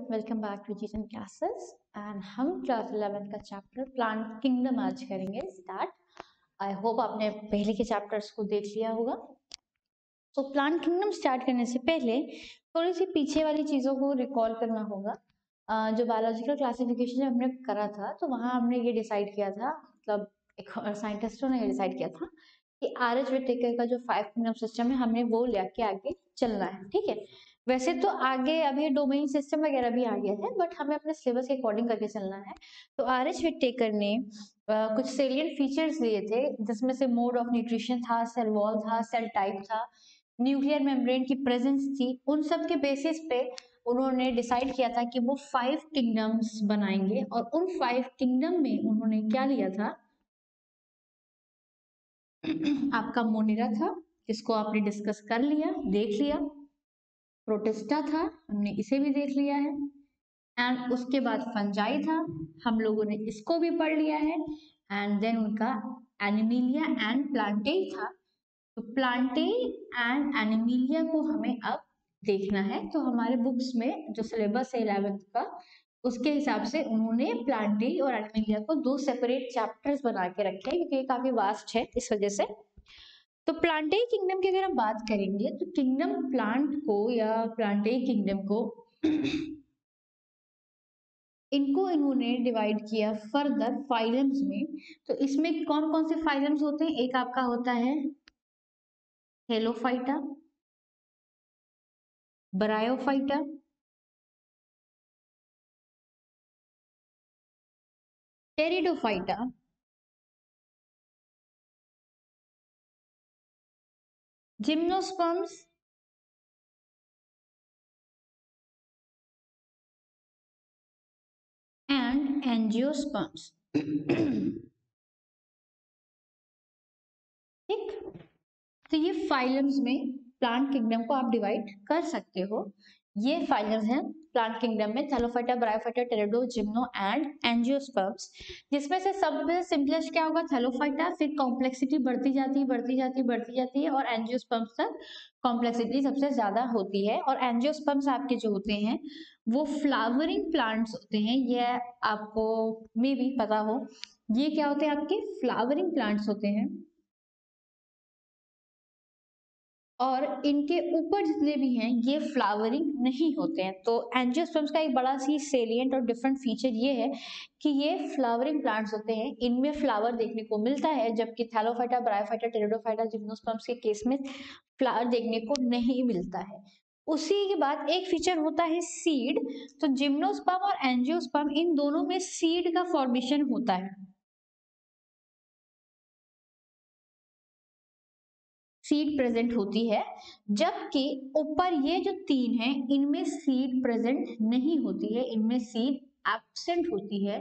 Welcome back to Zeeshan classes and हम class 11 का chapter plant kingdom आज करेंगे स्टार्ट। आई होप आपने पहले के चैप्टर्स को देख लिया होगा। तो प्लांट किंगडम स्टार्ट करने से पहले थोड़ी सी पीछे वाली चीज़ों को रिकॉल करना होगा। जो बायोलॉजिकल क्लासिफिकेशन हमने करा था तो वहाँ हमने ये डिसाइड किया था, मतलब एक साइंटिस्टों ने ये डिसाइड किया था कि आर.एच. व्हिटेकर का जो 5 किंगडम सिस्टम है हमने वो लेके आगे चलना है। ठीक है, वैसे तो आगे अभी डोमेन सिस्टम वगैरह भी आ गया है, बट हमें अपने सिलेबस के अकॉर्डिंग करके चलना है। तो आर.एच. व्हिटेकर ने कुछ सेलिएंट फीचर्स लिए थे, जिसमें से मोड ऑफ न्यूट्रिशन था, सेल वॉल था, सेल टाइप था, न्यूक्लियर मेम्ब्रेन की प्रेजेंस थी। उन सब के बेसिस पे उन्होंने डिसाइड किया था कि वो 5 किंगडम्स बनाएंगे। और उन 5 किंगडम में उन्होंने क्या लिया था, आपका मोनेरा था, जिसको आपने डिस्कस कर लिया, देख लिया। प्रोटिस्टा था, हमने इसे भी देख लिया है। एंड उसके बाद फंजाई था, हम लोगों ने इसको भी पढ़ लिया है। एंड देन उनका एनिमिलिया एंड प्लांटेई था। तो प्लांटेई एंड एनिमिलिया को हमें अब देखना है। तो हमारे बुक्स में जो सिलेबस है 11th का, उसके हिसाब से उन्होंने प्लांटेई और एनिमिलिया को 2 सेपरेट चैप्टर्स बना के रखे हैं, क्योंकि ये काफी वास्ट है इस वजह से। तो प्लांटेई किंगडम की अगर हम बात करेंगे तो किंगडम प्लांट को या प्लांटेई किंगडम को इनको इन्होंने डिवाइड किया फर्दर फाइलम्स में। तो इसमें कौन कौन से फाइलम्स होते हैं, एक आपका होता है thallophyta, bryophyta, pteridophyta, gymnosperms and angiosperms. ठीक, तो ये फाइलम्स में प्लांट किंगडम को आप डिवाइड कर सकते हो। ये फाइलम्स हैं प्लांट किंगडम में, thallophyta, bryophyta, pterido, gymno and angiosperms. जिसमें से सबसे सिंपलेस्ट क्या होगा, थैलोफाइटा, फिर कॉम्प्लेक्सिटी बढ़ती जाती है, बढ़ती जाती है, बढ़ती जाती है, और एंजियोस्पर्म्स तक कॉम्प्लेक्सिटी सबसे ज्यादा होती है। और एंजियोस्पर्म्स आपके जो होते हैं वो फ्लावरिंग प्लांट्स होते हैं। ये आपको मे भी पता हो, ये क्या होते हैं, आपके फ्लावरिंग प्लांट्स होते हैं। और इनके ऊपर जितने भी हैं ये फ्लावरिंग नहीं होते हैं। तो एंजियोस्पर्म्स का एक बड़ा सी सेलिएंट और डिफरेंट फीचर ये है कि ये फ्लावरिंग प्लांट्स होते हैं, इनमें फ्लावर देखने को मिलता है, जबकि थैलोफाइटा, ब्रायोफाइटा, टेरिडोफाइटा, जिम्नोस्पर्म्स के केस में फ्लावर देखने को नहीं मिलता है। उसी के बाद एक फीचर होता है सीड। तो जिम्नोस्पर्म और एंजियोस्पर्म, इन दोनों में सीड का फॉर्मेशन होता है, सीड प्रेजेंट होती है। जबकि ऊपर ये जो 3 हैं इनमें सीड प्रेजेंट नहीं होती है, इनमें सीड एब्सेंट होती है।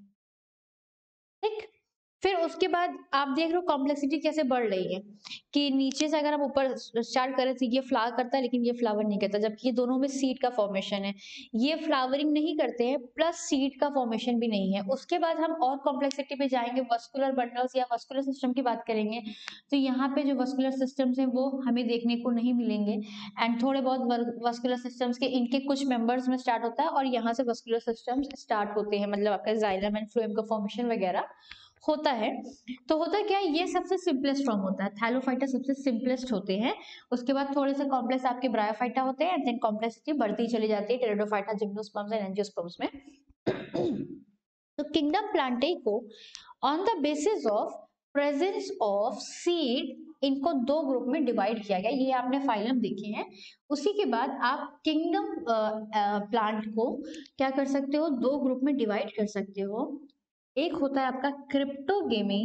ठीक, फिर उसके बाद आप देख रहे हो कॉम्प्लेक्सिटी कैसे बढ़ रही है, कि नीचे से अगर हम ऊपर स्टार्ट करें तो ये फ्लावर करता है, लेकिन ये फ्लावर नहीं करता, जबकि ये दोनों में सीड का फॉर्मेशन है। ये फ्लावरिंग नहीं करते हैं, प्लस सीड का फॉर्मेशन भी नहीं है। उसके बाद हम और कॉम्प्लेक्सिटी पे जाएंगे, वस्कुलर बंडल्स या वस्कुलर सिस्टम की बात करेंगे। तो यहाँ पे जो वस्कुलर सिस्टम्स हैं वो हमें देखने को नहीं मिलेंगे। एंड थोड़े बहुत वस्कुलर सिस्टम्स के इनके कुछ मेंबर्स में स्टार्ट होता है, और यहाँ से वस्कुलर सिस्टम्स स्टार्ट होते हैं, मतलब आपका जाइलम एंड फ्लोएम का फॉर्मेशन वगैरह होता है। तो होता क्या है, ये सबसे सिंपलेस्ट फॉर्म होता है, थैलोफाइटा सबसे सिंपलेस्ट होते हैं। उसके बाद थोड़े से कॉम्प्लेक्स आपके ब्रायोफाइटा होते हैं, देन कॉम्प्लेक्सिटी बढ़ती चली जाती है टेरिडोफाइटा, जिम्नोस्पर्म्स एंड एंजियोस्पर्म्स में। तो किंगडम प्लांटेई को on the basis of presence of seed इनको 2 ग्रुप में डिवाइड किया गया। ये आपने फाइलम देखे हैं। उसी के बाद आप किंगडम प्लांट को क्या कर सकते हो, 2 ग्रुप में डिवाइड कर सकते हो। एक होता है आपका क्रिप्टोगेमी,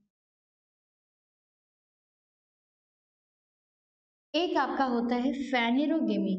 एक आपका होता है फेनेरोगेमी।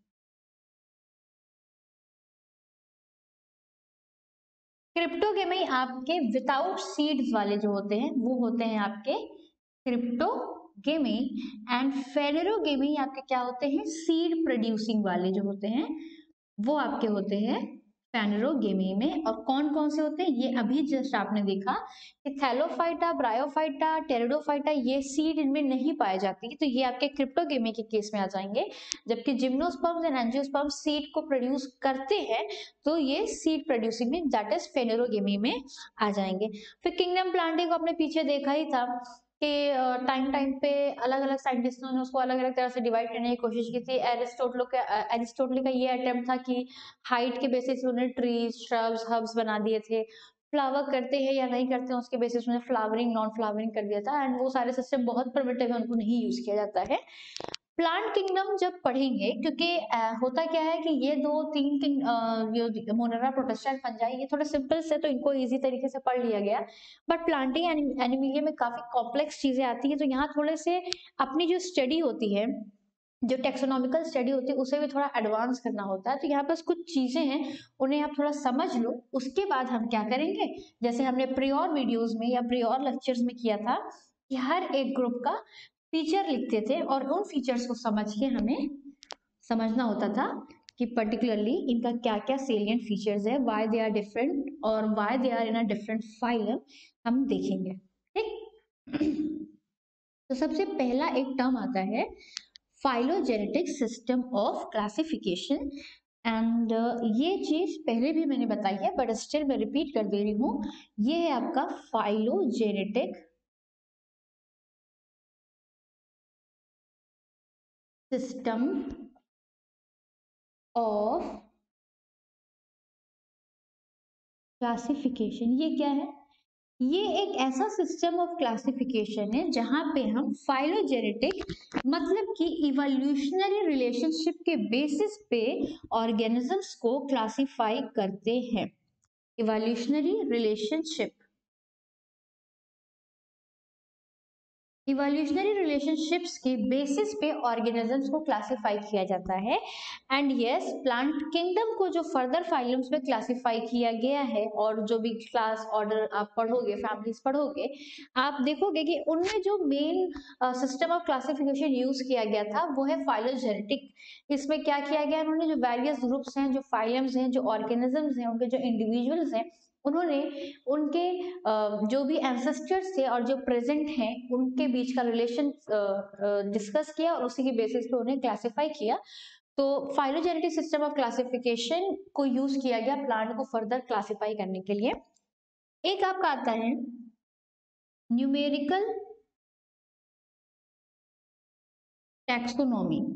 क्रिप्टोगेमी आपके विदाउट सीड्स वाले जो होते हैं वो होते हैं आपके क्रिप्टोगेमी। एंड फेनेरोगेमी आपके क्या होते हैं, सीड प्रोड्यूसिंग वाले जो होते हैं वो आपके होते हैं फेनेरोगेमी में। और कौन कौन से होते हैं ये अभी जस्ट आपने देखा कि थैलोफाइटा, ब्रायोफाइटा, टेरिडोफाइटा ये सीड इनमें नहीं पाए जाती, तो ये आपके क्रिप्टोगेमी के केस में आ जाएंगे। जबकि जिम्नोस्पर्म्स एंड एंजियोस्पर्म्स सीड को प्रोड्यूस करते हैं, तो ये सीड प्रोड्यूसिंग में दैट इज फेनेरोगेमी में आ जाएंगे। फिर किंगडम प्लांटे को आपने पीछे देखा ही था कि टाइम टाइम पे अलग अलग साइंटिस्टों ने उसको अलग अलग तरह से डिवाइड करने की कोशिश की थी। एरिस्टोटल का ये अटेम्प्ट था कि हाइट के बेसिस पे उन्हें ट्रीज, श्रब्स, हर्ब्स बना दिए थे। फ्लावर करते हैं या नहीं करते हैं उसके बेसिस में फ्लावरिंग, नॉन फ्लावरिंग कर दिया था। एंड वो सारे सिस्टम बहुत प्रिमिटिव है, उनको नहीं यूज किया जाता है। प्लांट किंगडम जब पढ़ेंगे, क्योंकि होता क्या है कि ये दो तीन मोनेरा, प्रोटिस्टा, फंजाई ये थोड़े सिंपल से तो इनको इजी तरीके से पढ़ लिया गया। बट प्लांटिंग एनिमिलिया में काफी कॉम्प्लेक्स चीजें आती है, तो यहाँ थोड़े से अपनी जो स्टडी होती है, जो टेक्सोनॉमिकल स्टडी होती है, उसे भी थोड़ा एडवांस करना होता है। तो यहाँ पास कुछ चीजें हैं, उन्हें आप थोड़ा समझ लो। उसके बाद हम क्या करेंगे, जैसे हमने प्रियोर वीडियोस में या प्रियोर लेक्चर्स में किया था कि हर एक ग्रुप का फीचर लिखते थे और उन फीचर्स को समझ के हमें समझना होता था कि पर्टिकुलरली इनका क्या क्या सेलिएंट फीचर्स है, व्हाई दे आर डिफरेंट और why they are in a different phylum, हम देखेंगे। ठीक। तो सबसे पहला एक टर्म आता है phylogenetic system of classification. And ये चीज पहले भी मैंने बताई है, बट स्टिल मैं रिपीट कर दे रही हूँ। ये है आपका फाइलोजेनेटिक सिस्टम ऑफ क्लासिफिकेशन। ये क्या है? ये एक ऐसा सिस्टम ऑफ क्लासिफिकेशन है जहां पे हम फाइलोजेनेटिक मतलब कि इवोल्यूशनरी रिलेशनशिप के बेसिस पे ऑर्गेनिजम्स को क्लासिफाई करते हैं। इवोल्यूशनरी रिलेशनशिप, इवोल्यूशनरी रिलेशनशिप्स के बेसिस पे ऑर्गेनिजम्स को क्लासिफाई किया जाता है। एंड यस, प्लांट किंगडम को जो फर्दर फाइलम्स में क्लासिफाई किया गया है, और जो भी क्लास ऑर्डर आप पढ़ोगे, फैमिलीज पढ़ोगे, आप देखोगे कि उनमें जो main system of classification use किया गया था वो है फाइलोजेनेटिक। इसमें क्या किया गया, उन्होंने जो वेरियस ग्रुप्स हैं, जो फाइलम्स हैं, जो ऑर्गेनिजम्स हैं, उनके जो इंडिविजुअल्स हैं, उन्होंने उनके जो भी एंसेस्टर्स थे और जो प्रेजेंट हैं उनके बीच का रिलेशन डिस्कस किया और उसी के बेसिस पे उन्हें क्लासिफाई किया। तो फाइलोजेनेटिक सिस्टम ऑफ क्लासिफिकेशन को यूज किया गया प्लांट को फर्दर क्लासिफाई करने के लिए। एक आपका आता है न्यूमेरिकल टैक्सोनॉमी।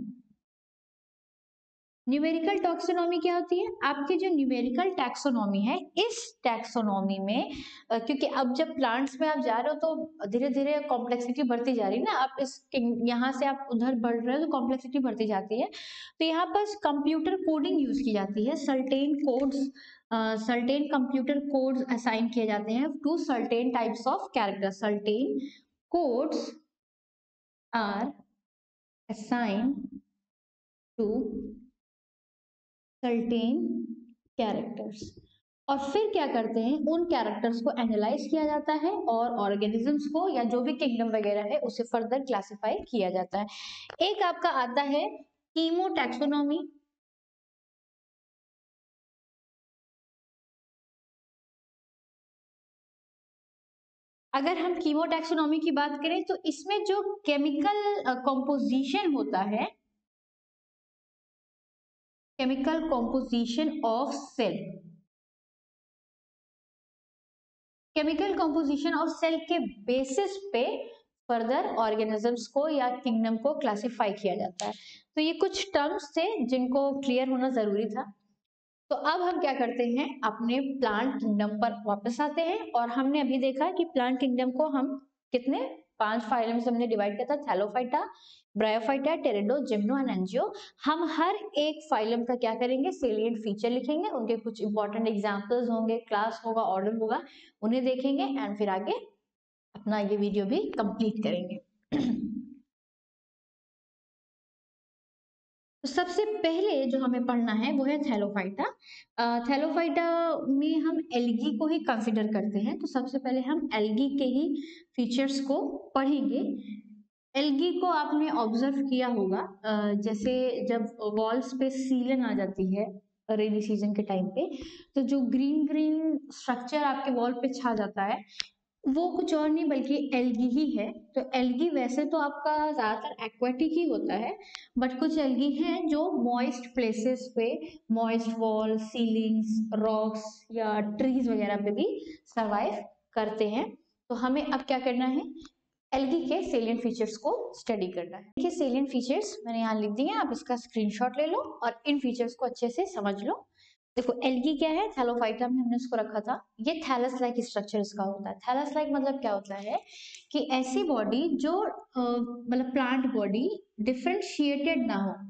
न्यूमेरिकल टैक्सोनॉमी क्या होती है? आपकी जो न्यूमेरिकल टैक्सोनॉमी है, इस टैक्सोनॉमी में क्योंकि अब जब प्लांट्स में आप जा रहे हो तो धीरे धीरे कॉम्प्लेक्सिटी बढ़ती जा रही है ना, आप इस यहाँ से आप उधर बढ़ रहे हो तो कॉम्प्लेक्सिटी बढ़ती जाती है। तो यहाँ पर कंप्यूटर कोडिंग यूज की जाती है। Certain codes, certain computer codes assign किए जाते हैं to certain types of character. Certain codes are assign to certain characters, और फिर क्या करते हैं, उन कैरेक्टर्स को एनालाइज किया जाता है और ऑर्गेनिजम्स को या जो भी किंगडम वगैरह है उसे फर्दर क्लासिफाई किया जाता है। एक आपका आता है कीमोटैक्सोनॉमी। अगर हम कीमोटैक्सोनॉमी की बात करें तो इसमें जो केमिकल कॉम्पोजिशन होता है, chemical composition of cell, chemical composition of cell के बेसिस पे फर्दर ऑर्गेनिजम्स को या किंगडम को क्लासिफाई किया जाता है। तो ये कुछ टर्म्स थे जिनको क्लियर होना जरूरी था। तो अब हम क्या करते हैं, अपने प्लांट किंगडम पर वापस आते हैं। और हमने अभी देखा कि प्लांट किंगडम को हम कितने 5 फाइलम से हमने डिवाइड किया था, thallophyta, bryophyta, pterido, gymno and angio. हम हर एक फाइलम का क्या करेंगे, सेलिएंट फीचर लिखेंगे, उनके कुछ इंपॉर्टेंट एग्जांपल्स होंगे, क्लास होगा, ऑर्डर होगा, उन्हें देखेंगे एंड फिर आगे अपना ये वीडियो भी कंप्लीट करेंगे। तो सबसे पहले जो हमें पढ़ना है वो है थैलोफाइटा। थैलोफाइटा में हम एल्गी को ही कंसिडर करते हैं, तो सबसे पहले हम एल्गी के ही फीचर्स को पढ़ेंगे। एल्गी को आपने ऑब्जर्व किया होगा, जैसे जब वॉल्स पे सीलन आ जाती है, रेनी सीजन के टाइम पे। तो जो ग्रीन ग्रीन स्ट्रक्चर आपके वॉल पे छा जाता है वो कुछ और नहीं बल्कि एल्गी ही है। तो एल्गी वैसे तो आपका ज्यादातर एक्वाटिक ही होता है, बट कुछ एल्गी हैं जो मॉइस्ट प्लेसेस पे, मॉइस्ट वॉल, सीलिंग्स, रॉक्स या ट्रीज वगैरह पे भी सरवाइव करते हैं। तो हमें अब क्या करना है, एल्गी के सेलिएंट फीचर्स को स्टडी करना है। देखिए सेलिएंट फीचर्स मैंने यहाँ लिख दिए हैं, आप इसका स्क्रीनशॉट ले लो और इन फीचर्स को अच्छे से समझ लो। देखो एल्गी क्या है, थैलोफाइटा में हमने इसको रखा था। ये थैलस लाइक स्ट्रक्चर इसका होता है। थैलस लाइक मतलब क्या होता है कि ऐसी बॉडी जो मतलब प्लांट बॉडी डिफरेंशिएटेड ना हो।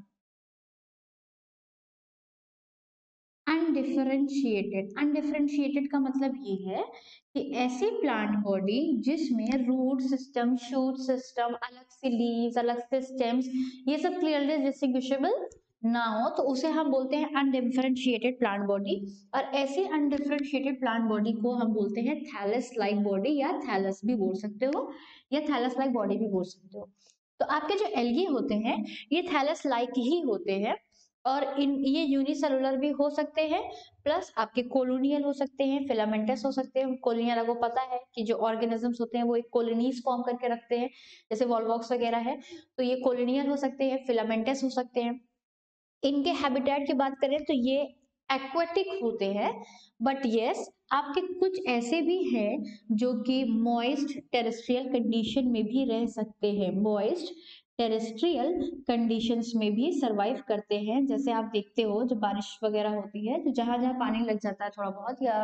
अनडिफरेंशिएटेड का मतलब ये है कि ऐसी प्लांट बॉडी जिसमें रूट सिस्टम, शूट सिस्टम, अलग से लीव्स, अलग से स्टेम्स, ये सब क्लियरली डिस्टिंग्विशेबल ना हो, तो उसे हम बोलते हैं अनडिफरेंशिएटेड प्लांट बॉडी। और ऐसी अनडिफरेंशिएटेड प्लांट बॉडी को हम बोलते हैं थैलस लाइक बॉडी, या थैलस भी बोल सकते हो या थैलस लाइक बॉडी भी बोल सकते हो। तो आपके जो एल्गी होते हैं ये थैलस लाइक ही होते हैं, और इन ये यूनिसेलुलर भी हो सकते हैं, प्लस आपके कोलोनियल हो सकते हैं, फिलामेंटस हो सकते हैं। कोलोनियल आपको पता है कि जो ऑर्गेनिजम्स होते हैं वो एक कोलोनीज फॉर्म करके रखते हैं, जैसे वॉलवॉक्स वगैरह है, तो ये कोलोनियल हो सकते हैं, फिलामेंटस हो सकते हैं। इनके हैबिटेट की बात करें तो ये एक्वेटिक होते हैं, बट यस आपके कुछ ऐसे भी हैं जो कि मॉइस्ट टेरेस्ट्रियल कंडीशन में भी रह सकते हैं, मॉइस्ट टेरेस्ट्रियल कंडीशंस में भी सरवाइव करते हैं। जैसे आप देखते हो जब बारिश वगैरह होती है तो जहां जहां पानी लग जाता है थोड़ा बहुत, या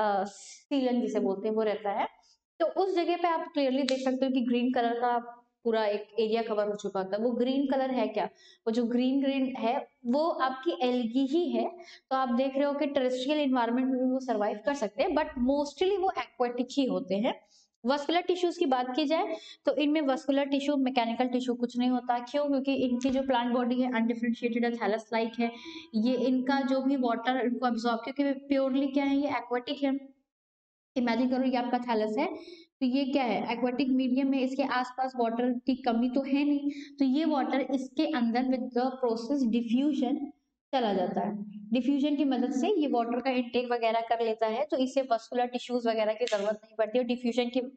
सीलन जिसे बोलते हैं वो रहता है, तो उस जगह पे आप क्लियरली देख सकते हो कि ग्रीन कलर का पूरा एक एरिया कवर हो चुका होता है। वो ग्रीन कलर है क्या, वो जो ग्रीन ग्रीन है वो आपकी एल्गी ही है। तो आप देख रहे हो कि टेरेस्ट्रियल इन्वायरमेंट में भी वो सरवाइव कर सकते हैं, बट मोस्टली वो एक्वाटिक ही होते हैं। वस्कुलर टिश्यूज की बात की जाए तो इनमें वस्कुलर टिश्यू, मैकेनिकल टिश्यू कुछ नहीं होता। क्यों? क्योंकि इनकी जो प्लांट बॉडी है अनडिफरेंशिएटेड है, थैलस लाइक है। ये इनका जो भी वाटर इनको अब्सॉर्ब, क्योंकि प्योरली क्या है, ये एक्वाटिक है। इमेजिन करो ये आपका थैलस है, तो ये क्या है, एक्वाटिक मीडियम में, इसके आसपास वाटर की कमी तो है नहीं, तो ये वाटर इसके अंदर विद द प्रोसेस डिफ्यूजन चला जाता है। डिफ्यूजन की मदद से ये वाटर का इंटेक वगैरह कर लेता है, तो इससे वस्कुलर टिश्यूज वगैरह की जरूरत नहीं पड़ती है। डिफ्यूजन की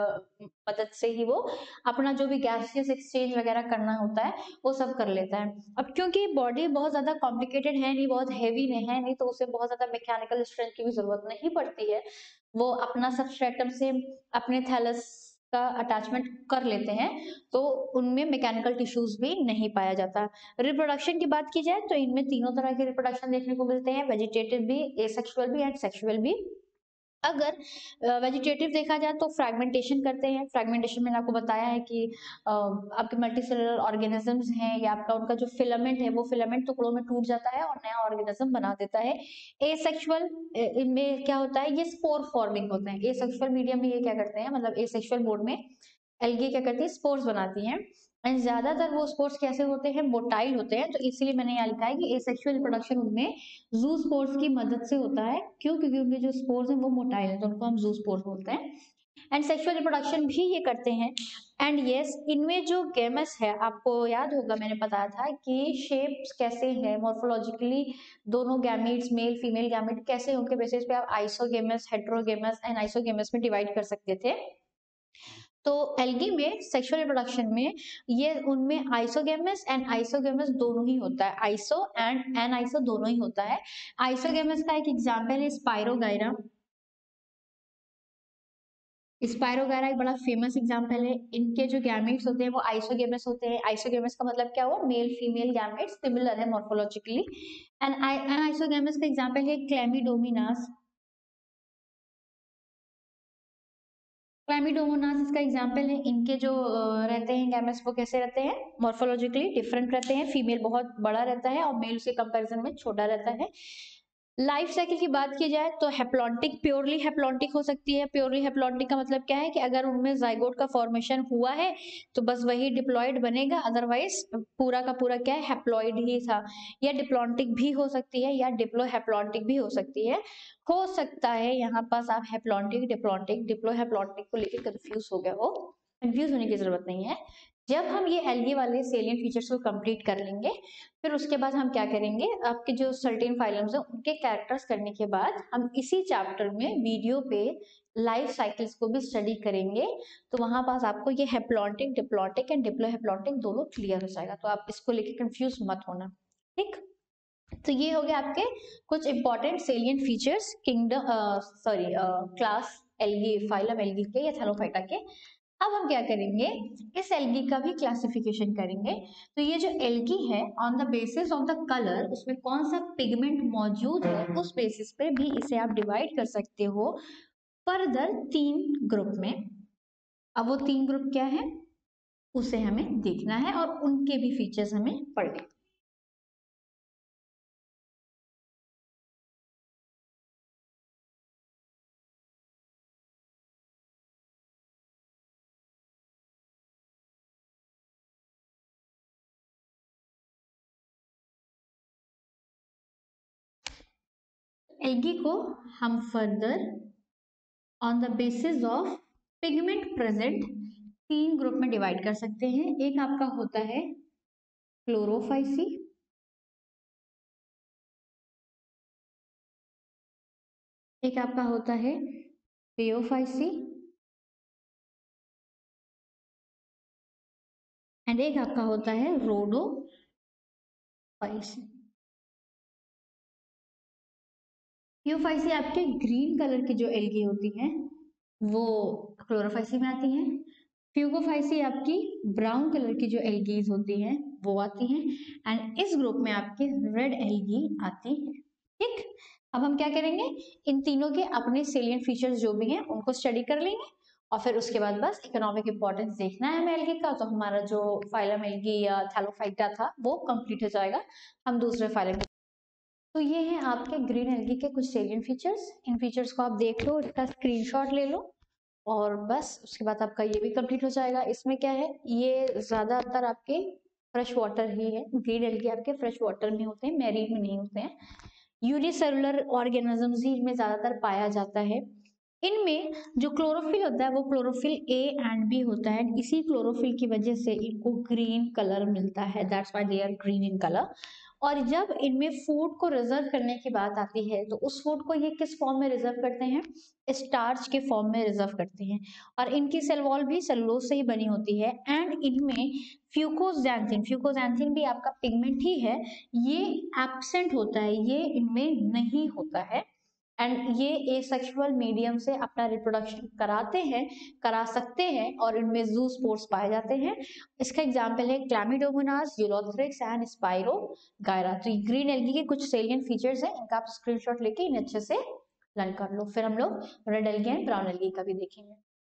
मदद से ही वो अपना जो भी गैसियस एक्सचेंज वगैरह करना होता है वो सब कर लेता है। अब क्योंकि बॉडी बहुत ज्यादा कॉम्प्लिकेटेड है नहीं, बहुत हैवी नहीं है नहीं, तो उसे बहुत ज्यादा मैकेनिकल स्ट्रेंथ की भी जरूरत नहीं पड़ती है। वो अपना सबस्ट्रेटम से अपने थैलस का अटैचमेंट कर लेते हैं, तो उनमें मैकेनिकल टिश्यूज भी नहीं पाया जाता। रिप्रोडक्शन की बात की जाए तो इनमें तीनों तरह के रिप्रोडक्शन देखने को मिलते हैं, वेजिटेटिव भी, एसेक्सुअल भी एंड सेक्सुअल भी। अगर वेजिटेटिव देखा जाए तो फ्रैगमेंटेशन करते हैं। फ्रैगमेंटेशन मैंने आपको बताया है कि आपके मल्टीसेलुलर ऑर्गेनिजम्स हैं या आपका उनका जो फिलामेंट है वो फिलामेंट टुकड़ों में टूट जाता है और नया ऑर्गेनिज्म बना देता है। एसेक्सुअल इनमें क्या होता है, ये स्पोर फॉर्मिंग होते हैं। एसेक्सुअल मीडियम में ये क्या करते हैं, मतलब एसेक्सुअल मोड में एल्गी क्या करती है, स्पोर्स बनाती हैं। एंड ज्यादातर वो स्पोर्स कैसे होते हैं, मोटाइल होते हैं, तो इसलिए मैंने यहाँ लिखा है कि एसेक्सुअल रिप्रोडक्शन उनमें जू स्पोर्स की मदद से होता है। क्यों? क्योंकि उनके जो स्पोर्स हैं वो मोटाइल है, तो उनको हम जू स्पोर्स बोलते हैं। एंड सेक्सुअल रिप्रोडक्शन भी ये करते हैं। एंड यस इनमें जो गेमस है, आपको याद होगा मैंने बताया था कि शेप्स कैसे हैं मॉर्फोलॉजिकली, दोनों गैमेट्स मेल फीमेल गैमेट कैसे हैं उनके बेसिस पे आप आइसोगेमस, हेटेरोगेमस एंड आइसोगेमस में डिवाइड कर सकते थे। तो एल्गी में सेक्सुअल रिप्रोडक्शन में ये उनमें आइसोगेमस एंड आइसोगेमस दोनों ही होता है, आइसो एंड एन आइसो दोनों ही होता है। आइसोगेमस का एक एग्जांपल है स्पाइरोगायरा। स्पाइरोगायरा एक बड़ा फेमस एग्जांपल है। इनके जो गैमेट्स होते हैं वो आइसोगेमस होते हैं। आइसोगेमस का मतलब क्या हुआ, मेल फीमेल गैमेट्स सिमिलर है मॉर्फोलॉजिकली। एंड आइसोगेमस का एग्जांपल है क्लेमिडोमिनास। क्लाइमिडोमोनास इसका एग्जाम्पल है। इनके जो रहते हैं गैमेट्स वो कैसे रहते हैं, मॉर्फोलॉजिकली डिफरेंट रहते हैं। फीमेल बहुत बड़ा रहता है और मेल के कंपैरिजन में छोटा रहता है। लाइफ साइकिल की बात की जाए तो हैप्लॉन्टिक, प्योरली हैप्लॉन्टिक हो सकती है। प्योरली हैप्लॉन्टिक का मतलब क्या है कि अगर उनमें जाइगोट का फॉर्मेशन हुआ है तो बस वही डिप्लॉयड बनेगा, अदरवाइज पूरा का पूरा क्या है, हैप्लॉइड ही था। या डिप्लॉन्टिक भी हो सकती है या डिप्लो हैप्लॉन्टिक भी हो सकती है। हो सकता है यहाँ पास आप हैप्लॉन्टिक, डिप्लॉन्टिक, डिप्लो हैप्लॉन्टिक को लेकर कंफ्यूज हो गए हो। कंफ्यूज होने की जरूरत नहीं है। जब हम ये एल्गी वाले सेलिएंट फीचर्स को कंप्लीट कर लेंगे, फिर उसके बाद हम क्या करेंगे, आपके जो सर्टेन फाइलम्स हैं उनके कैरेक्टर्स करने के बाद हम इसी चैप्टर में वीडियो पे लाइफ साइकिल्स को भी स्टडी करेंगे। तो वहां पास आपको ये हैप्लॉन्टिक, डिप्लॉन्टिक एंड डिप्लोहैप्लॉन्टिक दोनों क्लियर हो जाएगा, तो आप इसको लेके कंफ्यूज मत होना। ठीक, तो ये हो गया आपके कुछ important salient features kingdom sorry class algae, phylum algae के या थैलोफाइटा के। अब हम क्या करेंगे, इस एल्गी का भी क्लासिफिकेशन करेंगे। तो ये जो एल्गी है, on the basis of the colour, उसमें कौन सा पिगमेंट मौजूद है उस बेसिस पे भी इसे आप डिवाइड कर सकते हो फर्दर 3 ग्रुप में। अब वो 3 ग्रुप क्या है उसे हमें देखना है और उनके भी फीचर्स हमें पढ़ने। एल्गी को हम further on the basis of pigment present 3 group में डिवाइड कर सकते हैं। एक आपका होता है क्लोरोफाइसी, एक आपका होता है पेओफाइसी एंड एक आपका होता है रोडोफाइसी। पेओफाइसी आपके ग्रीन कलर की जो एल्गी होती हैं वो क्लोरोफाइसी में आती हैं। फ्यूगोफाइसी आपकी ब्राउन कलर की जो एल्गीज होती हैं वो आती हैं एंड इस ग्रुप में आपकी रेड एल्गी आती है। ठीक, अब हम क्या करेंगे, इन तीनों के अपने सेलिएंट फीचर्स जो भी हैं उनको स्टडी कर लेंगे और फिर उसके बाद बस इकोनॉमिक इंपॉर्टेंस देखना है हमें एल्गी का, तो हमारा जो फाइलम एल्गी या थैलोफाइटा था वो कंप्लीट हो जाएगा। हम दूसरे फाइलम, तो ये है आपके ग्रीन एल्गी के कुछ सेलिएंट फीचर्स। इन फीचर्स को आप देख लो, इसका स्क्रीनशॉट ले लो और बस उसके बाद आपका ये भी कंप्लीट हो जाएगा। इसमें क्या है, ये ज्यादातर आपके फ्रेश वाटर ही है, ग्रीन एल्गी आपके फ्रेश वाटर में होते हैं, मैरीन में नहीं होते हैं। यूनिसेलुलर ऑर्गेनिजम्स ही इनमें ज्यादातर पाया जाता है। इनमें जो क्लोरोफिल होता है वो क्लोरोफिल ए एंड बी होता है, इसी क्लोरोफिल की वजह से इनको ग्रीन कलर मिलता है, that's why they are green in colour. और जब इनमें फूड को रिजर्व करने की बात आती है तो उस फूड को ये किस फॉर्म में रिजर्व करते हैं, स्टार्च के फॉर्म में रिजर्व करते हैं और इनकी सेल वॉल भी सेलुलोज से ही बनी होती है एंड इनमें फ्यूकोजैंथिन, फ्यूकोजैंथिन भी आपका पिगमेंट ही है, ये एब्सेंट होता है, ये इनमें नहीं होता है एंड ये एसेक्सुअल मीडियम से अपना रिप्रोडक्शन कराते हैं, करा सकते हैं और इनमें ज़ूस्पोर्स पाए जाते हैं। इसका एग्जांपल है क्लैमिडोमोनास, यूलोथ्रिक्स एंड स्पाइरोगायरा। तो ये ग्रीन एल्गी के कुछ सेलिएंट फीचर्स हैं, इनका आप स्क्रीनशॉट लेके इन्हें अच्छे से लर्न कर लो। फिर हम लोग red algae and brown algae का भी देखेंगे।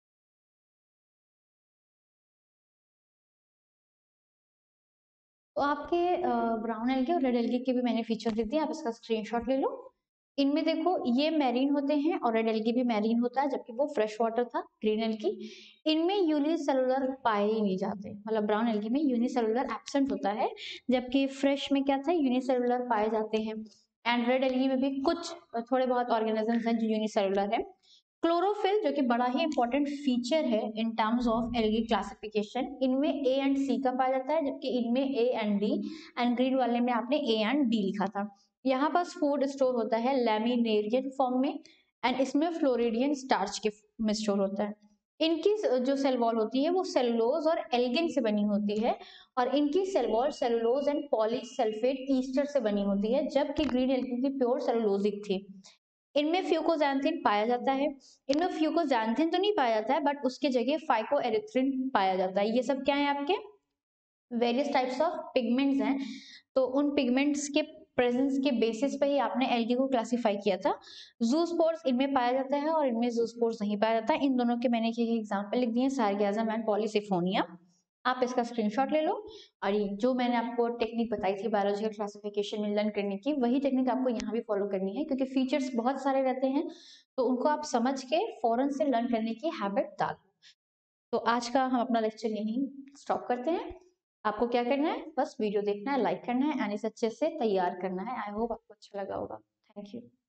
तो आपके ब्राउन एल्गी और रेड एल्गी के भी मैंने फीचर दे दिए, आप इसका स्क्रीनशॉट ले लो। इनमें देखो ये मैरीन होते हैं और रेड एल्गी भी मैरीन होता है, जबकि वो फ्रेश वाटर था ग्रीन एल्गी। इनमें यूनिसेलुलर पाए ही नहीं जाते, मतलब ब्राउन एल्गी में यूनिसेलुलर एब्सेंट होता है, जबकि फ्रेश में क्या था, यूनिसेलुलर पाए जाते हैं। एंड रेड एल्गी में भी कुछ थोड़े बहुत ऑर्गेनिजम्स हैं जो यूनिसेलुलर है। क्लोरोफिल जो कि बड़ा ही इंपॉर्टेंट फीचर है in terms of algae classification, इनमें ए एंड सी का पाया जाता है, जबकि इनमें A and D, and green वाले में आपने ए एंड बी लिखा था। यहाँ पास फूड स्टोर होता है लैमिनेरियन फॉर्म में एंड इसमें फ्लोरिडियन स्टार्च के में स्टोर होता है। इनकी जो सेल वॉल होती है वो सेलुलोज और एल्गिन से बनी होती है और इनकी cell wall cellulose and polysulphate ester से बनी होती है, जबकि ग्रीन एल्गी की प्योर सेलुलोजिक थी। इनमें फ्यूकोजैंथिन पाया जाता है, इनमें फ्यूकोजैंथिन तो नहीं पाया जाता है बट उसके जगह फाइकोएरिथ्रिन पाया जाता है। ये सब क्या है, आपके वेरियस टाइप्स ऑफ पिगमेंट्स हैं। तो उन पिगमेंट्स के प्रेजेंस के बेसिस पे ही आपने एल्गी को क्लासिफाई किया था। ज़ूस्पोर्स इनमें पाया जाता है और इनमें ज़ूस्पोर्स नहीं पाया जाता है। इन दोनों के मैंने एक एग्जांपल लिख दिए, सार्गेज़म एंड पॉलीसिफोनिया। आप इसका स्क्रीनशॉट ले लो और ये जो मैंने आपको टेक्निक बताई थी बायोलॉजिकल क्लासिफिकेशन में लर्न करने की, वही टेक्निक आपको यहाँ भी फॉलो करनी है, क्योंकि फीचर्स बहुत सारे रहते हैं तो उनको आप समझ के फौरन से लर्न करने की हैबिट डालो। तो आज का हम अपना लेक्चर यहीं स्टॉप करते हैं। आपको क्या करना है, बस वीडियो देखना है, लाइक करना है एंड इसे अच्छे से तैयार करना है। आई होप आपको अच्छा लगा होगा। Thank you.